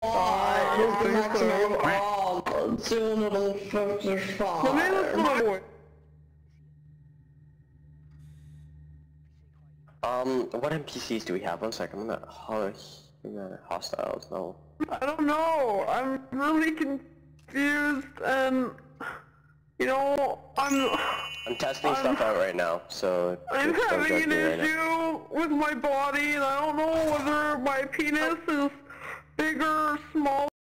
255. What NPCs do we have? One second, I'm gonna hostiles, no. I don't know, I'm really confused and, you know, I'm testing stuff out right now, so I'm just don't having judge an me right now. issue with my body and I don't know whether my penis is bigger, smaller.